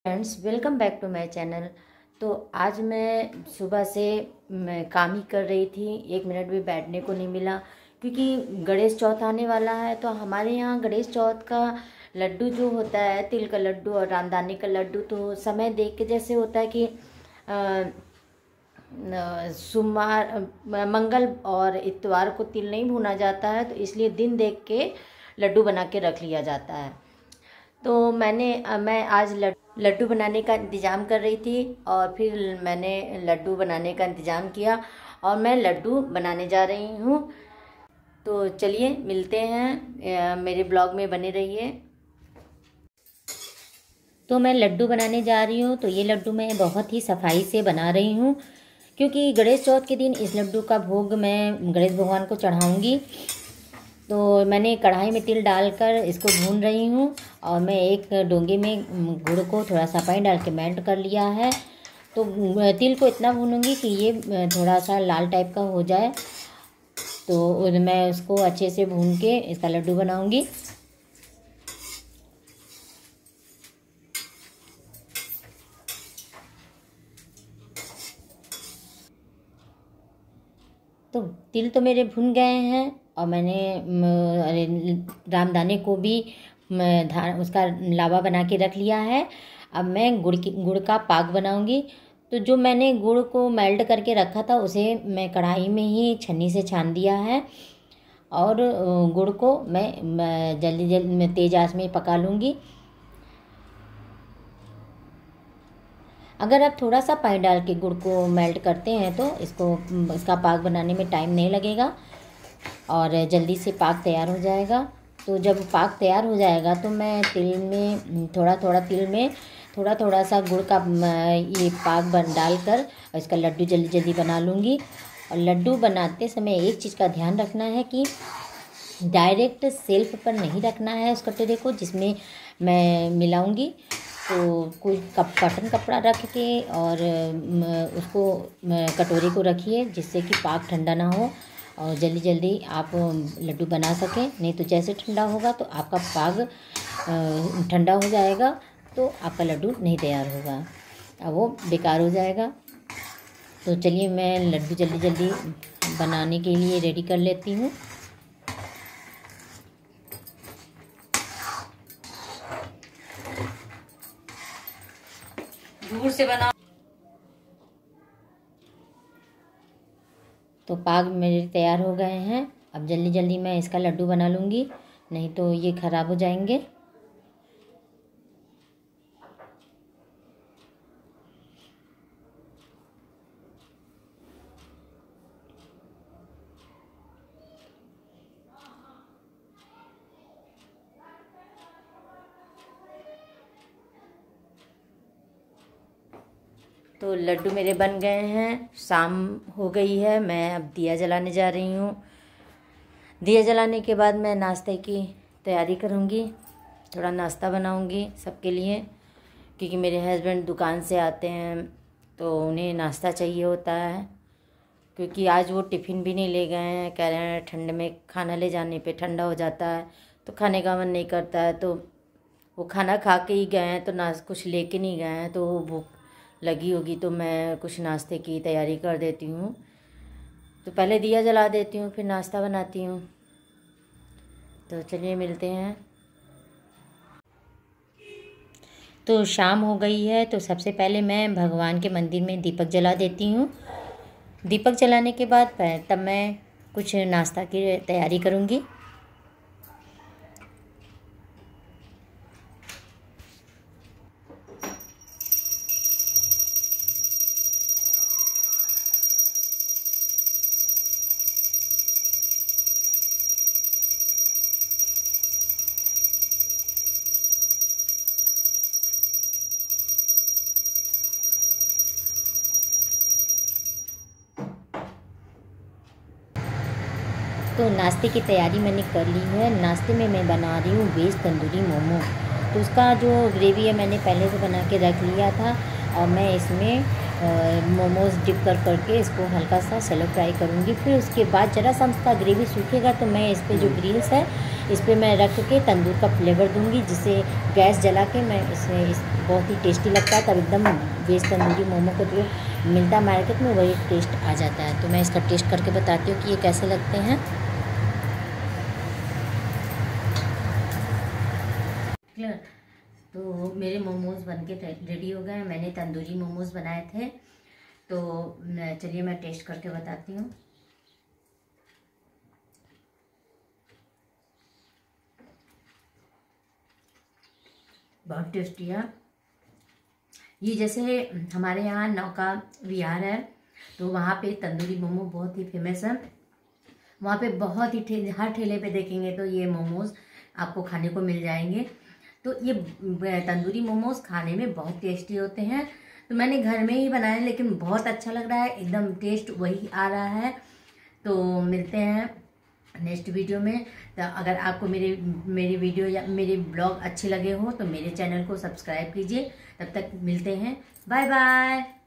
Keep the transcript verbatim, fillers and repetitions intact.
Friends, welcome back to my channel. तो आज मैं सुबह से मैं काम ही कर रही थी, एक मिनट भी बैठने को नहीं मिला क्योंकि गणेश चौथ आने वाला है। तो हमारे यहाँ गणेश चौथ का लड्डू जो होता है, तिल का लड्डू और रामदाने का लड्डू, तो समय देख के जैसे होता है कि सोमवार, मंगल और इतवार को तिल नहीं भुना जाता है, तो इसलिए दिन देख के लड्डू बना के रख लिया जाता है। तो मैंने मैं आज लड्डू बनाने का इंतज़ाम कर रही थी और फिर मैंने लड्डू बनाने का इंतज़ाम किया और मैं लड्डू बनाने जा रही हूँ। तो चलिए मिलते हैं, मेरे ब्लॉग में बने रहिए। तो मैं लड्डू बनाने जा रही हूँ। तो ये लड्डू मैं बहुत ही सफाई से बना रही हूँ क्योंकि गणेश चौथ के दिन इस लड्डू का भोग मैं गणेश भगवान को चढ़ाऊँगी। तो मैंने कढ़ाई में तिल डालकर इसको भून रही हूँ और मैं एक डोंगे में गुड़ को थोड़ा सा पानी डाल के मेल्ट कर लिया है। तो तिल को इतना भूनूंगी कि ये थोड़ा सा लाल टाइप का हो जाए, तो मैं उसको अच्छे से भून के इसका लड्डू बनाऊंगी। तो तिल तो मेरे भुन गए हैं और मैंने रामदाने को भी उसका लावा बना के रख लिया है। अब मैं गुड़ की गुड़ का पाक बनाऊंगी। तो जो मैंने गुड़ को मेल्ट करके रखा था उसे मैं कढ़ाई में ही छन्नी से छान दिया है और गुड़ को मैं जल्दी जल्दी तेज़ आंच में पका लूँगी। अगर आप थोड़ा सा पानी डाल के गुड़ को मेल्ट करते हैं तो इसको इसका पाक बनाने में टाइम नहीं लगेगा और जल्दी से पाक तैयार हो जाएगा। तो जब पाक तैयार हो जाएगा तो मैं तिल में थोड़ा थोड़ा तिल में थोड़ा थोड़ा सा गुड़ का ये पाक बन डालकर इसका लड्डू जल्दी जल्दी बना लूँगी। और लड्डू बनाते समय एक चीज़ का ध्यान रखना है कि डायरेक्ट सेल्फ पर नहीं रखना है उस कटोरे को जिसमें मैं मिलाऊँगी। तो कोई कप कॉटन कपड़ा रख के और उसको कटोरे को रखिए जिससे कि पाक ठंडा ना हो और जल्दी जल्दी आप लड्डू बना सकें। नहीं तो जैसे ठंडा होगा तो आपका पाक ठंडा हो जाएगा तो आपका लड्डू नहीं तैयार होगा और वो बेकार हो जाएगा। तो चलिए मैं लड्डू जल्दी जल्दी बनाने के लिए रेडी कर लेती हूँ। दूर से बना। तो पाक मेरे तैयार हो गए हैं। अब जल्दी जल्दी मैं इसका लड्डू बना लूँगी, नहीं तो ये ख़राब हो जाएंगे। तो लड्डू मेरे बन गए हैं। शाम हो गई है, मैं अब दिया जलाने जा रही हूँ। दिया जलाने के बाद मैं नाश्ते की तैयारी करूँगी, थोड़ा नाश्ता बनाऊँगी सबके लिए क्योंकि मेरे हस्बैंड दुकान से आते हैं तो उन्हें नाश्ता चाहिए होता है। क्योंकि आज वो टिफ़िन भी नहीं ले गए हैं, कह रहे हैं ठंड में खाना ले जाने पे ठंडा हो जाता है तो खाने का मन नहीं करता है। तो वो खाना खा के ही गए हैं, तो ना कुछ लेके नहीं गए हैं, तो वो भूख लगी होगी। तो मैं कुछ नाश्ते की तैयारी कर देती हूँ। तो पहले दिया जला देती हूँ फिर नाश्ता बनाती हूँ। तो चलिए मिलते हैं। तो शाम हो गई है, तो सबसे पहले मैं भगवान के मंदिर में दीपक जला देती हूँ। दीपक जलाने के बाद तब मैं कुछ नाश्ता की तैयारी करूँगी। तो नाश्ते की तैयारी मैंने कर ली है। नाश्ते में मैं बना रही हूँ वेज तंदूरी मोमो। तो उसका जो ग्रेवी है मैंने पहले से बना के रख लिया था और मैं इसमें मोमोज़ डिप कर करके इसको हल्का सा सेलो फ्राई करूँगी। फिर उसके बाद ज़रा सा उसका ग्रेवी सूखेगा तो मैं इस पर जो ग्रिल्स है इस पर मैं रख के तंदूर का फ्लेवर दूँगी, जिसे गैस जला के मैं इसमें इस बहुत ही टेस्टी लगता है। तब एकदम वेज तंदूरी मोमो को जो मिलता है मार्केट में वही टेस्ट आ जाता है। तो मैं इसका टेस्ट करके बताती हूँ कि ये कैसे लगते हैं। क्लियर। तो मेरे मोमोज़ बनके रेडी हो गए। मैंने तंदूरी मोमोज़ बनाए थे। तो चलिए मैं टेस्ट करके बताती हूँ। बहुत टेस्टी है ये। जैसे हमारे यहाँ नौका विहार है तो वहाँ पे तंदूरी मोमो बहुत ही फेमस है। वहाँ पे बहुत ही ठेले, हर ठेले पे देखेंगे तो ये मोमोज़ आपको खाने को मिल जाएंगे। तो ये तंदूरी मोमोज़ खाने में बहुत टेस्टी होते हैं। तो मैंने घर में ही बनाया लेकिन बहुत अच्छा लग रहा है, एकदम टेस्ट वही आ रहा है। तो मिलते हैं नेक्स्ट वीडियो में। तो अगर आपको मेरे मेरी वीडियो या मेरे ब्लॉग अच्छे लगे हो तो मेरे चैनल को सब्सक्राइब कीजिए। तब तक मिलते हैं, बाय बाय।